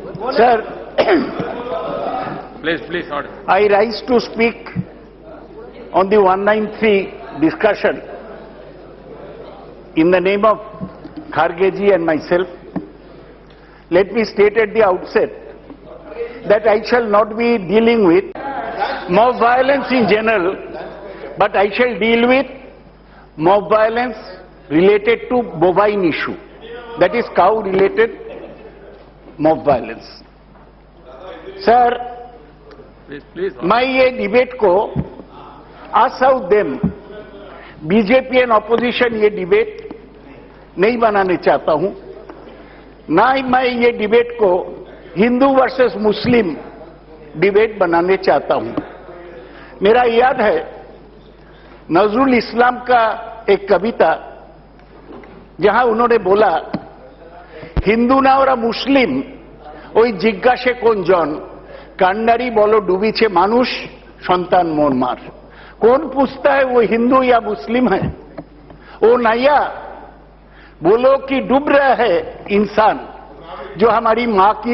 Sir, Please, order. I rise to speak on the 193 discussion in the name of Khargeji and myself. Let me state at the outset that I shall not be dealing with mob violence in general, but I shall deal with mob violence related to bovine issue, that is cow-related mob violence. Sir, Please. मैं ये debate को आसाउ them BJP and opposition ये debate नहीं बनाने चाहता हूं, ना ही मैं ये डिबेट को हिंदू वर्सेस मुस्लिम डिबेट बनाने चाहता हूं। मेरा याद है नजरुल इस्लाम का एक कविता जहां उन्होंने बोला, हिंदू ना और मुस्लिम ওই জিজ্ঞাসে কোনজন কান্ডারি বলো ডুবিছে মানুষ সন্তান মোর মার। कौन पूछता है वो हिंदू या मुस्लिम है? ओ नैया बोलो कि डूब रहा है इंसान जो हमारी मां की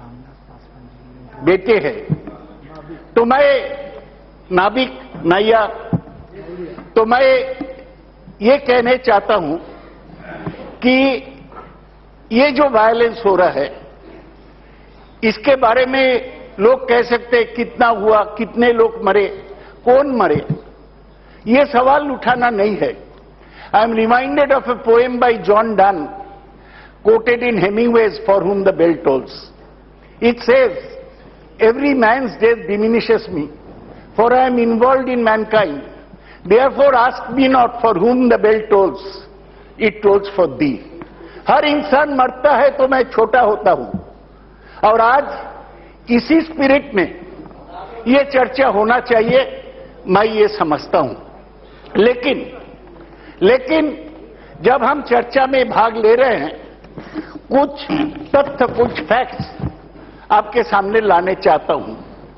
बेटे है। तो मैं नाविक नैया, तो मैं ये कहने चाहता हूं कि ये जो वायलेंस हो रहा है इसके बारे में लोग कह सकते हैं कितना हुआ, कितने लोग मरे, कौन मरे, ये सवाल उठाना नहीं है। I am reminded of a poem by John Donne quoted in Hemingway's For Whom the Bell Tolls. It says, every man's death diminishes me, for I am involved in mankind. Therefore ask me not for whom the bell tolls, it tolls for thee. हर इंसान मरता है तो मैं छोटा होता हूं, और आज इसी स्पिरिट में ये चर्चा होना चाहिए, मैं ये समझता हूं। लेकिन जब हम चर्चा में भाग ले रहे हैं, कुछ तथ्य, कुछ फैक्ट्स आपके सामने लाने चाहता हूं।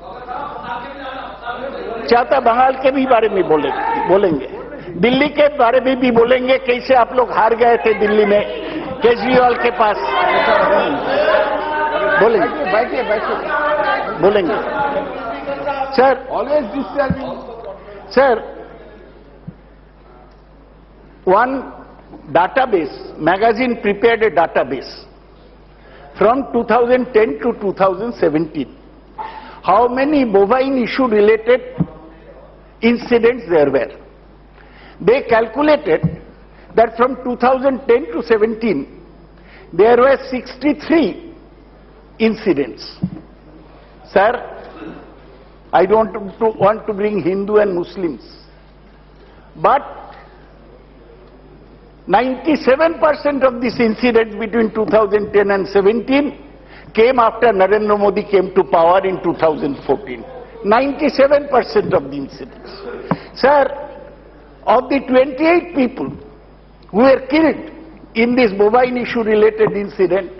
बंगाल के भी बारे में बोलेंगे, दिल्ली के बारे में भी बोलेंगे, कैसे आप लोग हार गए थे दिल्ली में केजरीवाल के पास, बोलेंगे। Sir, sir, one database, magazine prepared a database from 2010 to 2017. How many bovine issue related incidents there were? They calculated that from 2010 to 17, there were 63 incidents. Sir, I don't want to bring Hindu and Muslims, but 97% of these incidents between 2010 and 17 came after Narendra Modi came to power in 2014. 97% of the incidents. Sir, of the 28 people who were killed in this bovine issue related incident,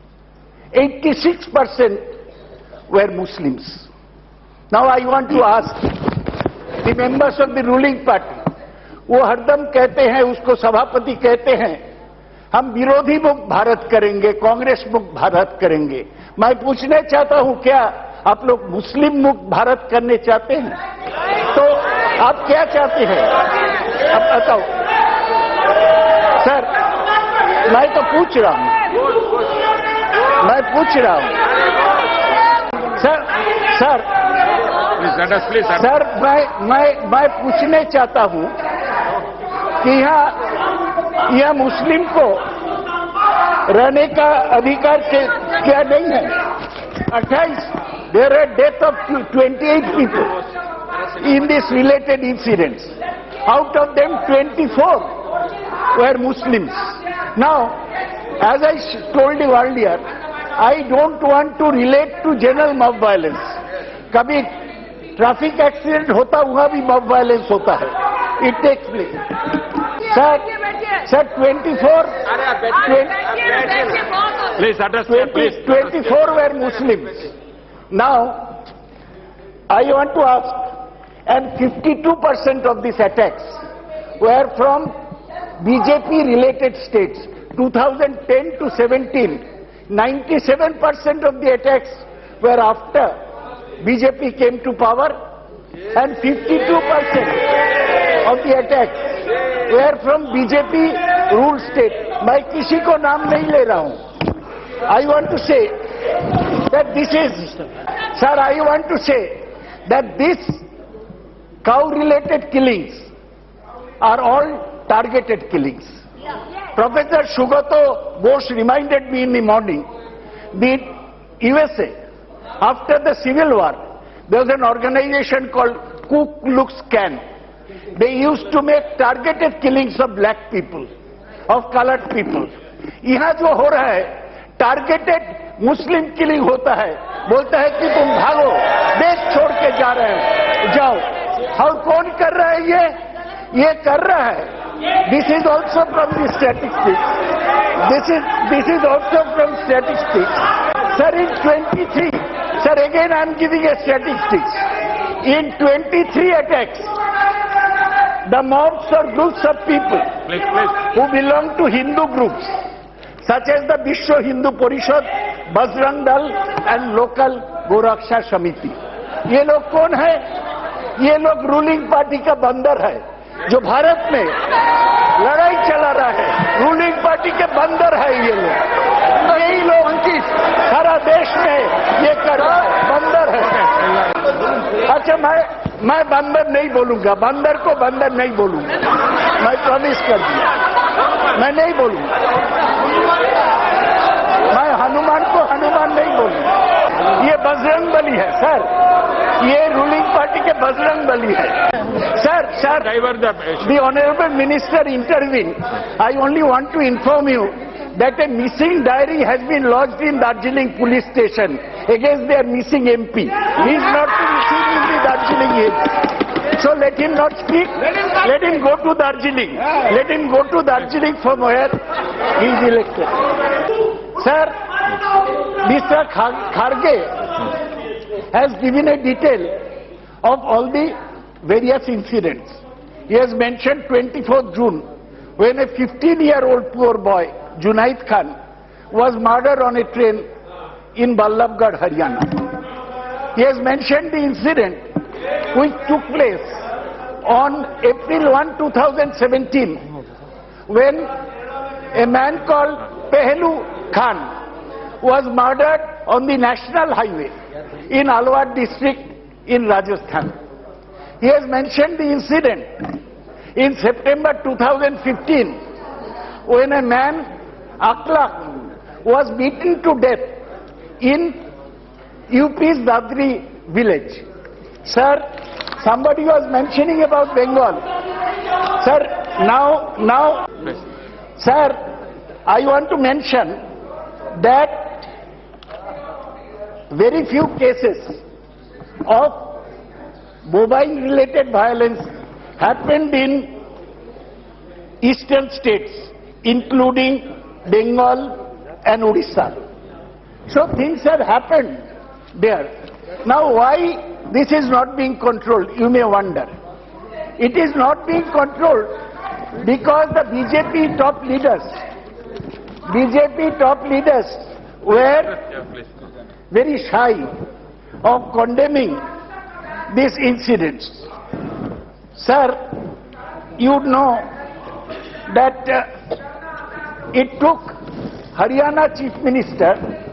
86% were Muslims. Now I want to ask the members of the ruling party, वो हरदम कहते हैं, उसको सभापति कहते हैं, हम विरोधी मुक्त भारत करेंगे, कांग्रेस मुक्त भारत करेंगे। मैं पूछना चाहता हूं, क्या आप लोग मुस्लिम मुक्त भारत करने चाहते हैं? तो आप क्या चाहते हैं? अब बताओ सर, मैं तो पूछ रहा हूं, सर, मैं पूछने चाहता हूं कि यहाँ मुस्लिम को रहने का अधिकार क्या नहीं है? 28, there are death of 28 people in this related incidents. Out of them 24 were Muslims. Now, as I told you earlier, I don't want to relate to general mob violence. कभी ट्रैफिक एक्सीडेंट होता, वहां भी mob violence होता है. It takes place. Sir, 24 were Muslims. Now, I want to ask, and 52% of these attacks were from BJP related states. 2010 to 17, 97% of the attacks were after BJP came to power, and 52% of the attacks were from BJP ruled state. मैं किसी को नाम नहीं ले रहा हूँ. I want to say that this is, sir, I want to say that this cow-related killings are all targeted killings. Professor Saugata Roy reminded me in the morning, the USA, after the Civil War, there was an organization called Ku Klux Klan. They used to make targeted killings of black people, of colored people. यहाँ जो हो रहा है, targeted Muslim killing होता है, बोलता है कि तुम भागो, देश छोड़ के जा रहे हो, जाओ. और कौन कर रहा है ये कर रहा है. This is also from the statistics. This is also from statistics. Sir, in 23, sir, again I am giving a statistics. In 23 attacks, the mobs or groups of people who belong to Hindu groups, such as the Vishwa Hindu Parishad, Bajrang Dal and local Goraksha Samiti. ये लोग कौन है? ये लोग ruling party का बंदर है, जो भारत में लड़ाई चला रहा है. रूलिंग पार्टी के बंदर है ये लोग. यही लोग सारा देश में ये कर रहा है, बंदर है. अच्छा, मैं बंदर नहीं बोलूंगा, बंदर को बंदर नहीं बोलूंगा, मैं प्रॉमिस कर दिया, मैं नहीं बोलूंगा. मैं हनुमान को हनुमान नहीं बोलूंगा. ये बजरंग बली है सर, ये रूलिंग पार्टी के बजरंग बली है. Sir, the Honorable Minister intervened. I only want to inform you that a missing diary has been lodged in Darjeeling police station against their missing MP. He is not to be seen in the Darjeeling hills. So let him not speak. Let him go to Darjeeling. Let him go to Darjeeling from where he is elected. Sir, Mr. Kharge has given a detail of all the various incidents. He has mentioned 24th June, when a 15-year-old poor boy, Junaid Khan, was murdered on a train in Ballabgarh, Haryana. He has mentioned the incident which took place on April 1, 2017, when a man called Pehlu Khan was murdered on the national highway in Alwar district in Rajasthan. He has mentioned the incident in September 2015 when a man, Akhlaq, was beaten to death in UP's Dadri village. Sir, somebody was mentioning about Bengal. Sir, now, sir, I want to mention that very few cases of mobile-related violence happened in eastern states, including Bengal and Odisha. So things have happened there. Now why this is not being controlled, you may wonder. It is not being controlled because the BJP top leaders were very shy of condemning these incidents. Sir, you know that it took Haryana Chief Minister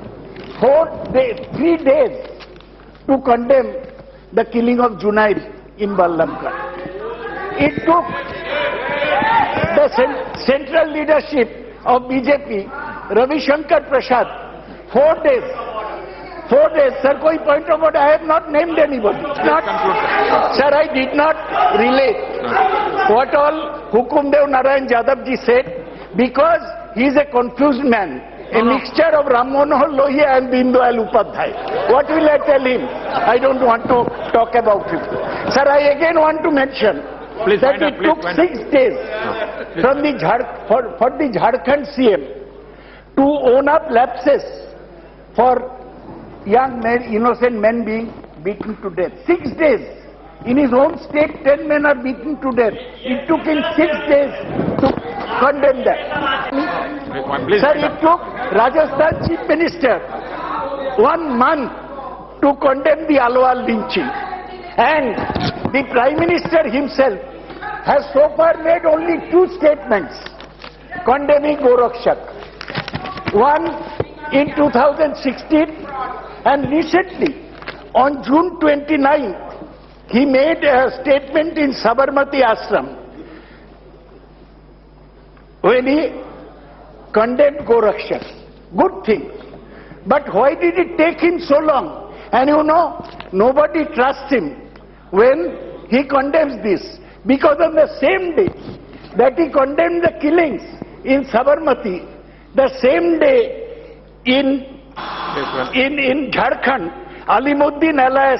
3 days to condemn the killing of Junaid in Ballabgarh. It took the central leadership of BJP, Ravi Shankar Prasad, 4 days. 4 days, sir, koi point of order, I have not named anybody. Sir, I did not relate what all Hukumdev Narayan Jadavji said, because he is a confused man, a mixture of Ram Manohar Lohia and Deen Dayal Upadhyay. What will I tell him? I don't want to talk about him. Sir, I again want to mention that it took 6 days from for the Jharkhand CM to own up lapses for young men, innocent men being beaten to death. 6 days. In his own state, 10 men are beaten to death. It took him 6 days to condemn that. Please. Sir, it took Rajasthan Chief Minister 1 month to condemn the Alwar lynching. And the Prime Minister himself has so far made only 2 statements condemning Gorakshak. One in 2016 and recently on June 29th he made a statement in Sabarmati Ashram when he condemned Gorakshak. Good thing. But why did it take him so long? And you know, nobody trusts him when he condemns this. Because on the same day that he condemned the killings in Sabarmati, the same day in Jharkhand, Alimuddin alias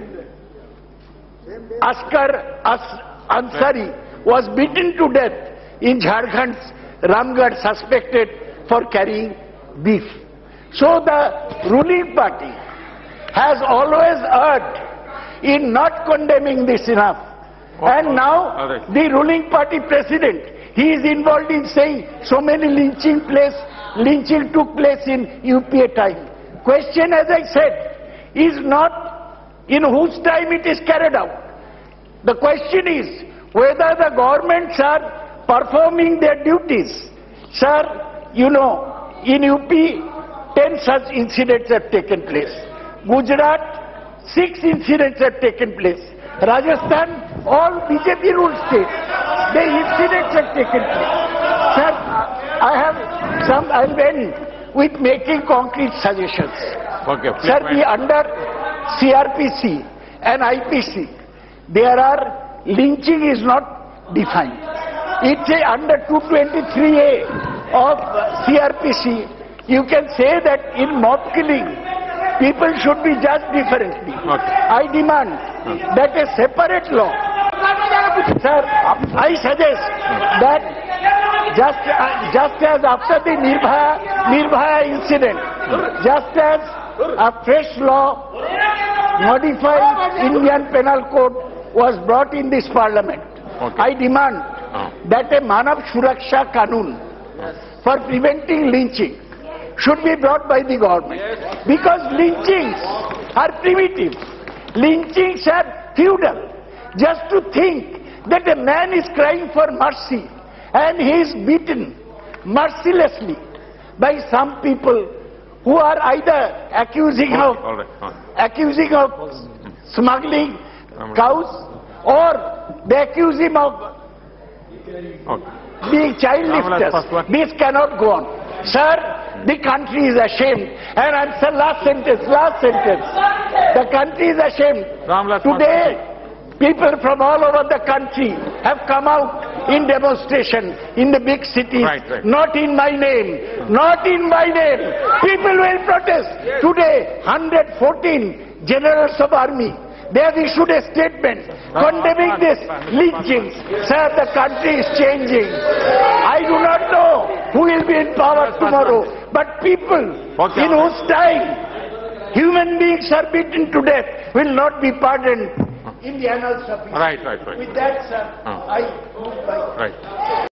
Askar Ansari was beaten to death in Jharkhand's Ramgarh, suspected for carrying beef. So the ruling party has always erred in not condemning this enough. And now the ruling party president, he is involved in saying so many lynching took place in UPA time. Question, as I said, is not in whose time it is carried out. The question is whether the governments are performing their duties. Sir, you know, in UP, 10 such incidents have taken place. Gujarat, 6 incidents have taken place. Rajasthan, all BJP ruled states, the incidents have taken place. Sir, I'll end with making concrete suggestions. Okay, sir, under CRPC and IPC, there are lynching is not defined. It's under 223A of CRPC. You can say that in mob killing, people should be judged differently. Okay. I demand that a separate law. Sir, I suggest that just as after the Nirbhaya incident, just as a fresh law modified Indian Penal Code was brought in this parliament, okay, I demand that a Manav Suraksha Kanun for preventing lynching should be brought by the government. Because lynchings are primitive. Lynchings are feudal. Just to think that a man is crying for mercy and he is beaten mercilessly by some people who are either accusing of smuggling cows, or they accuse him of being child lifters. This cannot go on. Sir, the country is ashamed. And answer, last sentence. The country is ashamed. Today, people from all over the country have come out in demonstration in the big cities. Right. Not in my name. Not in my name. People will protest. Today, 114 generals of army, they have issued a statement condemning this lynching. Sir, the country is changing. I do not know who will be in power tomorrow, but people in whose time human beings are beaten to death will not be pardoned in the annals of history. Right. With that, sir, I move by. Right.